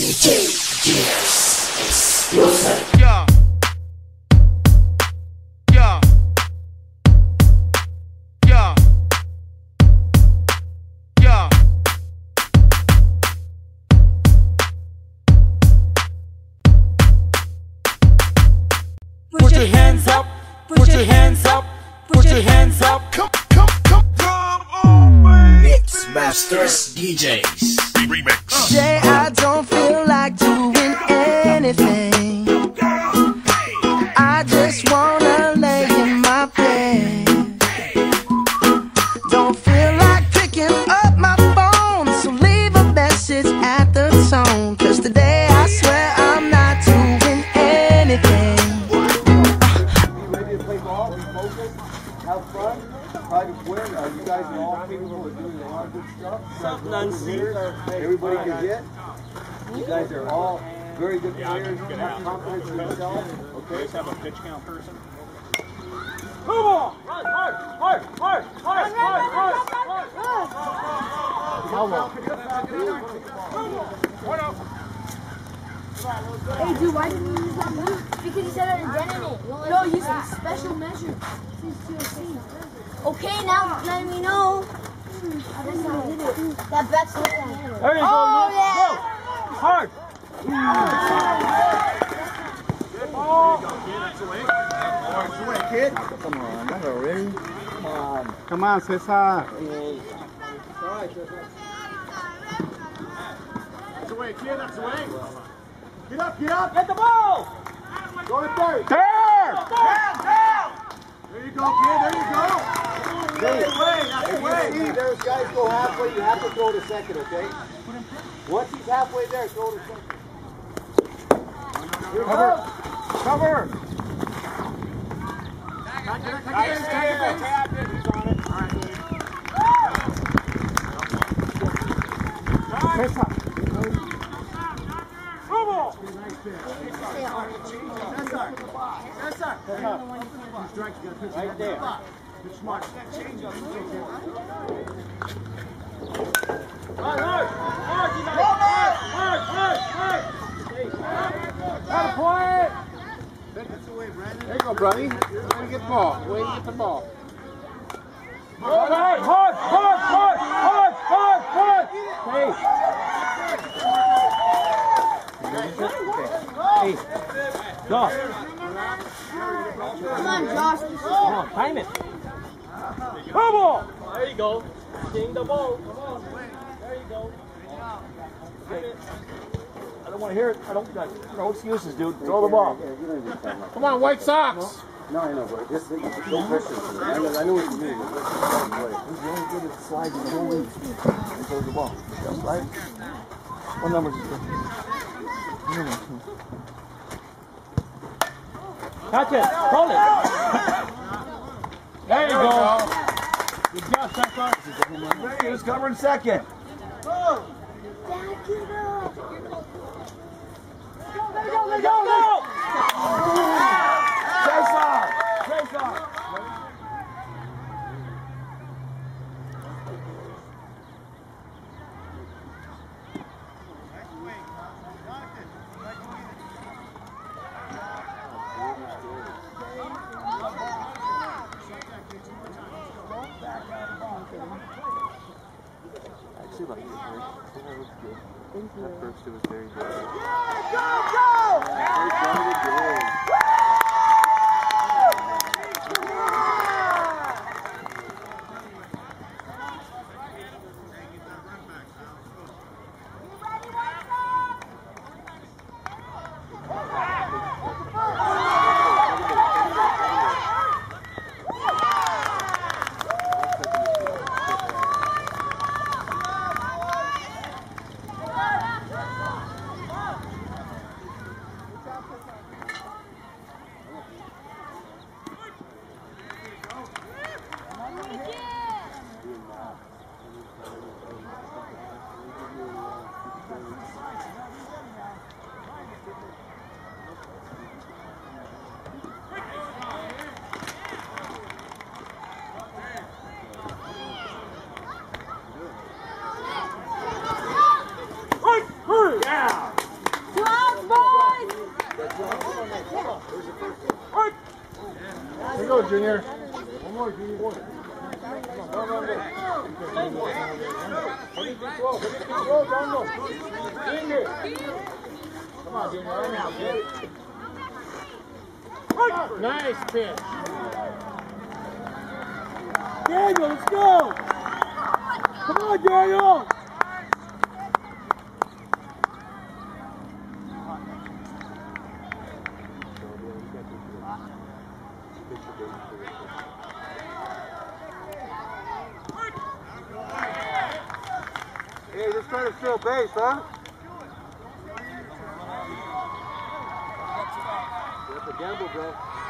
Yeah. Yeah. Yeah. Yeah. Put your hands up, put your hands up, put your hands up. Come on, baby. Mix Masters DJs Remix. Today I don't feel like doing anything. I just wanna lay in my bed. Don't feel like picking up my phone, so leave a message at the tone. 'Cause today I swear I'm not doing anything. Ready to play ball, be focused, have fun, try to win. You guys are all capable of doing a lot of good stuff. Everybody can hit. You guys are all very good players. Have confidence in yourself. Okay. Let's have a pitch count person. Come on! Hard, hard, hard, hard, hard, hard, hard, hard. Hey dude, why didn't you use that move? Because you said it identity. No, use a special measure. Okay, now let me know. That's how I did it. That bet's like that. There you go, Luke. Yeah. Go. Hard. Good ball. That's away, kid. Come on, not already. Come on. Come on, Cesar. That's away, kid. That's away. Get up, get up. Get the ball. Go to third. There! Down, down. There you go, kid. There you go. That's the way. That's the way. See, there's guys go halfway. You have to throw to second, okay? Once he's halfway there, throw to second. Here Cover. goes. Cover. Right there. Good smart. Hard, hard, hard, you guys. Hard, hard, hard. Gotta play. There you go, Brody. Way to get the ball. Way to get the ball. Hard, hard, hard, hard, hard, hard, hard. Hey. Hey. Go. Come on, Josh. Come on, time it. Come on. There you go. Ding the ball. Come on. There you go. Okay. I don't want to hear it. I don't. No excuses, dude. Throw the ball. Come on, White Sox. No, I know, but just no pressure. I know what you mean. He's only good at sliding the whole week. He throws the ball. Right? What numbers is it? Catch it. Hold it. There you go. Good job, Cesar. He was covering second. Back it up. Go, go, go! Cesar! Cesar! Actually, like it was good. At first, it was very good. Yeah, go, go! go, Junior. One more, Junior. One. Come on, go. Hit it too slow, Django. Junior. Come on, Junior. Right now, get it. Nice pitch. Daniel, let's go! Come on, Daniel! Hey, just trying to steal base, huh? You have to gamble, bro.